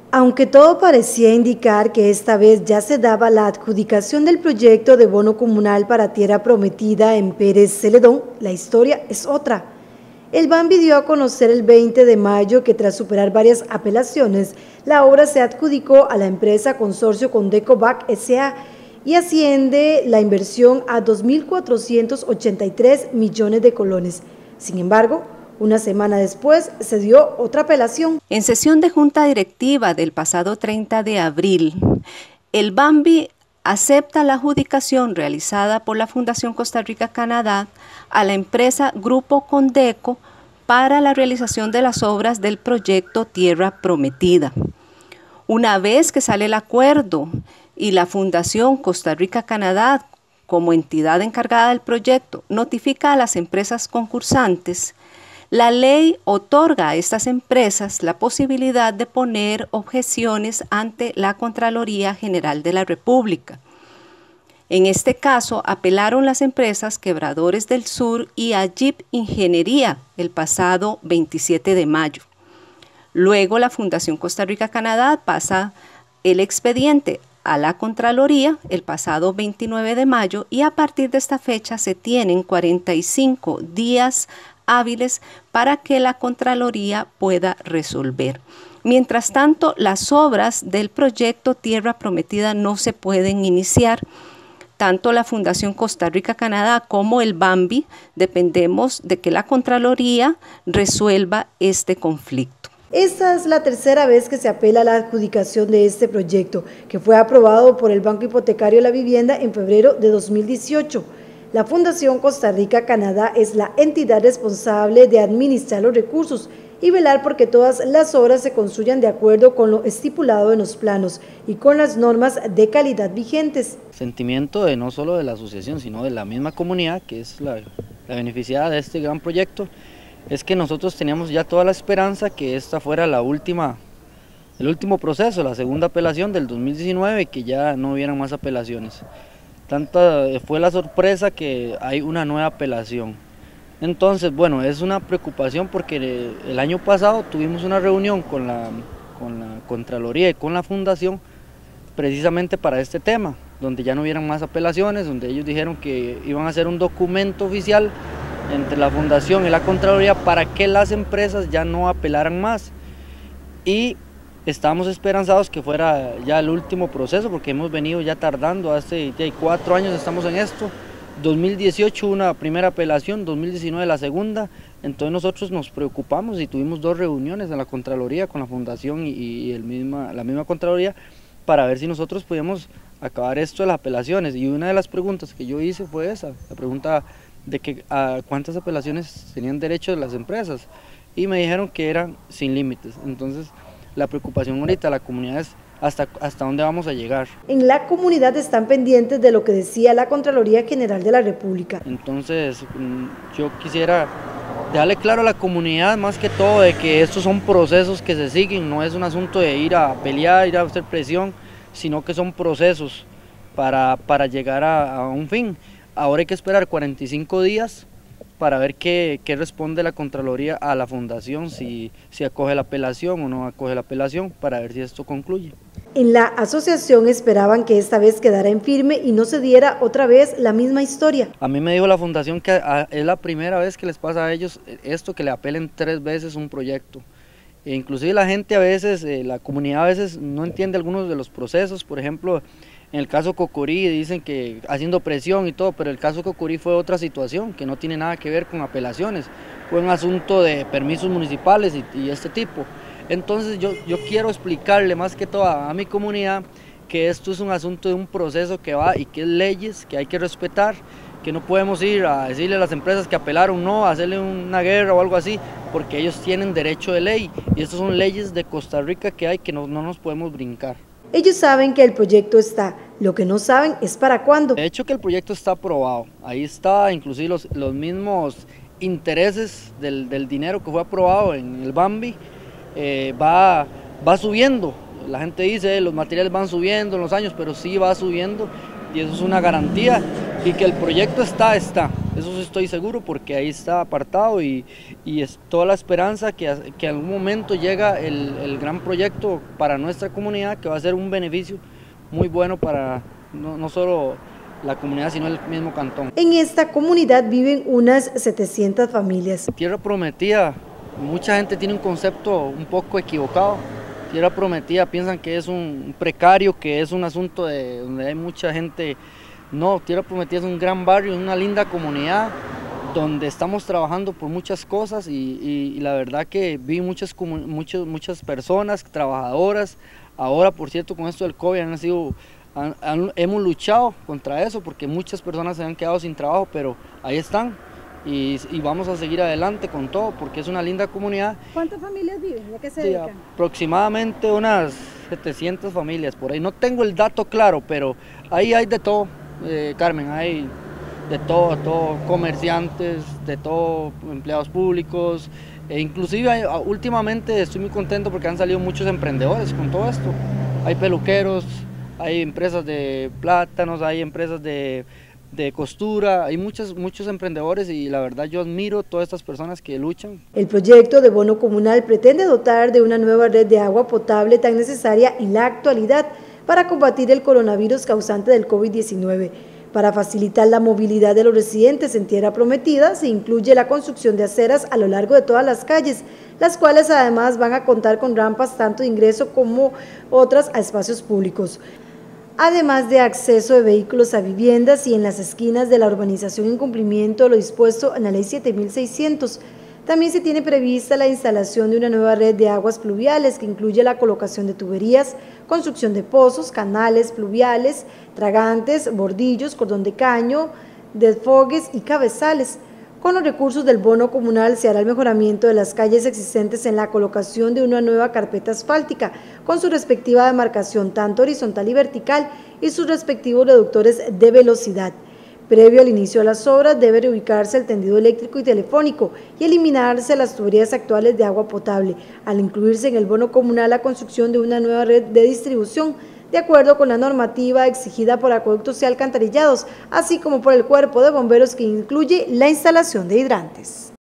Aunque todo parecía indicar que esta vez ya se daba la adjudicación del proyecto de bono comunal para tierra prometida en Pérez Celedón, la historia es otra. El Bambi dio a conocer el 20 de mayo que tras superar varias apelaciones, la obra se adjudicó a la empresa Consorcio Condecovac S.A. y asciende la inversión a 2.483 millones de colones. Sin embargo, una semana después se dio otra apelación. En sesión de junta directiva del pasado 30 de abril, el Bambi acepta la adjudicación realizada por la Fundación Costa Rica-Canadá a la empresa Grupo Condeco para la realización de las obras del proyecto Tierra Prometida. Una vez que sale el acuerdo y la Fundación Costa Rica-Canadá, como entidad encargada del proyecto, notifica a las empresas concursantes, la ley otorga a estas empresas la posibilidad de poner objeciones ante la Contraloría General de la República. En este caso, apelaron las empresas Quebradores del Sur y Ajip Ingeniería el pasado 27 de mayo. Luego, la Fundación Costa Rica-Canadá pasa el expediente a la Contraloría el pasado 29 de mayo y a partir de esta fecha se tienen 45 días hábiles para que la Contraloría pueda resolver. Mientras tanto, las obras del proyecto Tierra Prometida no se pueden iniciar. Tanto la Fundación Costa Rica-Canadá como el Bambi dependemos de que la Contraloría resuelva este conflicto. Esta es la tercera vez que se apela a la adjudicación de este proyecto, que fue aprobado por el Banco Hipotecario de la Vivienda en febrero de 2018. La Fundación Costa Rica-Canadá es la entidad responsable de administrar los recursos y velar porque todas las obras se construyan de acuerdo con lo estipulado en los planos y con las normas de calidad vigentes. Sentimiento de no solo de la asociación, sino de la misma comunidad, que es la beneficiada de este gran proyecto, es que nosotros teníamos ya toda la esperanza que esta fuera el último proceso, la segunda apelación del 2019, que ya no hubieran más apelaciones. Tanta fue la sorpresa que hay una nueva apelación. Entonces, bueno, es una preocupación porque el año pasado tuvimos una reunión con la Contraloría y con la Fundación precisamente para este tema, donde ya no hubieran más apelaciones, donde ellos dijeron que iban a hacer un documento oficial entre la Fundación y la Contraloría para que las empresas ya no apelaran más. Y estábamos esperanzados que fuera ya el último proceso, porque hemos venido ya tardando, hace 4 años estamos en esto. 2018 una primera apelación, 2019 la segunda, entonces nosotros nos preocupamos y tuvimos 2 reuniones en la Contraloría con la Fundación y la misma Contraloría para ver si nosotros podíamos acabar esto de las apelaciones. Y una de las preguntas que yo hice fue esa, la pregunta de que a cuántas apelaciones tenían derecho las empresas, y me dijeron que eran sin límites. Entonces la preocupación ahorita de la comunidad es hasta dónde vamos a llegar. En la comunidad están pendientes de lo que decía la Contraloría General de la República. Entonces yo quisiera dejarle claro a la comunidad, más que todo, de que estos son procesos que se siguen, no es un asunto de ir a pelear, ir a hacer presión, sino que son procesos para llegar a un fin. Ahora hay que esperar 45 días para ver qué responde la Contraloría a la Fundación, si acoge la apelación o no acoge la apelación, para ver si esto concluye. En la asociación esperaban que esta vez quedara en firme y no se diera otra vez la misma historia. A mí me dijo la Fundación que es la primera vez que les pasa a ellos esto, que le apelen 3 veces un proyecto. E inclusive la gente a veces, la comunidad a veces no entiende algunos de los procesos. Por ejemplo, en el caso Cocorí dicen que haciendo presión y todo, pero el caso Cocorí fue otra situación que no tiene nada que ver con apelaciones, fue un asunto de permisos municipales y este tipo. Entonces yo quiero explicarle más que todo a mi comunidad que esto es un asunto de un proceso que va y que es leyes que hay que respetar, que no podemos ir a decirle a las empresas que apelaron, no, a hacerle una guerra o algo así, porque ellos tienen derecho de ley y estas son leyes de Costa Rica que hay que no nos podemos brincar. Ellos saben que el proyecto está, lo que no saben es para cuándo. De hecho que el proyecto está aprobado, ahí está inclusive los mismos intereses del dinero que fue aprobado en el Bambi, va subiendo. La gente dice los materiales van subiendo en los años, pero sí va subiendo y eso es una garantía, y que el proyecto está eso sí estoy seguro porque ahí está apartado y es toda la esperanza que en algún momento llega el gran proyecto para nuestra comunidad, que va a ser un beneficio muy bueno para no solo la comunidad, sino el mismo cantón. En esta comunidad viven unas 700 familias. Tierra Prometida, mucha gente tiene un concepto un poco equivocado. Tierra Prometida piensan que es un precario, que es un asunto donde hay mucha gente. No, Tierra Prometida es un gran barrio, una linda comunidad donde estamos trabajando por muchas cosas y la verdad que vi muchas personas trabajadoras. Ahora, por cierto, con esto del COVID hemos luchado contra eso porque muchas personas se han quedado sin trabajo, pero ahí están y vamos a seguir adelante con todo porque es una linda comunidad. ¿Cuántas familias viven? ¿A qué se dedican? Aproximadamente unas 700 familias por ahí. No tengo el dato claro, pero ahí hay de todo, Carmen, hay de todo, comerciantes, de todo, empleados públicos, e inclusive últimamente estoy muy contento porque han salido muchos emprendedores con todo esto. Hay peluqueros, hay empresas de plátanos, hay empresas de costura, hay muchos emprendedores y la verdad yo admiro todas estas personas que luchan. El proyecto de bono comunal pretende dotar de una nueva red de agua potable tan necesaria en la actualidad para combatir el coronavirus causante del COVID-19. Para facilitar la movilidad de los residentes en Tierra Prometida, se incluye la construcción de aceras a lo largo de todas las calles, las cuales además van a contar con rampas tanto de ingreso como otras a espacios públicos. Además de acceso de vehículos a viviendas y en las esquinas de la urbanización en cumplimiento de lo dispuesto en la Ley 7600. También se tiene prevista la instalación de una nueva red de aguas pluviales que incluye la colocación de tuberías, construcción de pozos, canales pluviales, tragantes, bordillos, cordón de caño, desfogues y cabezales. Con los recursos del bono comunal se hará el mejoramiento de las calles existentes en la colocación de una nueva carpeta asfáltica, con su respectiva demarcación tanto horizontal y vertical y sus respectivos reductores de velocidad. Previo al inicio de las obras debe reubicarse el tendido eléctrico y telefónico y eliminarse las tuberías actuales de agua potable, al incluirse en el bono comunal la construcción de una nueva red de distribución, de acuerdo con la normativa exigida por acueductos y alcantarillados, así como por el cuerpo de bomberos que incluye la instalación de hidrantes.